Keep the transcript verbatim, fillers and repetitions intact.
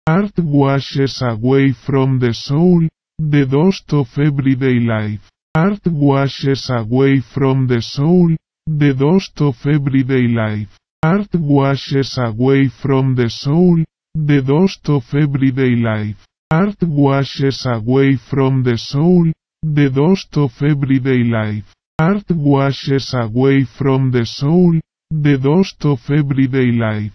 Art washes away from the soul, the dust of everyday life. Art washes away from the soul, the dust of everyday life. Art washes away from the soul, the dust of everyday life. Art washes away from the soul, the dust of everyday life. Art washes away from the soul, the dust of everyday life.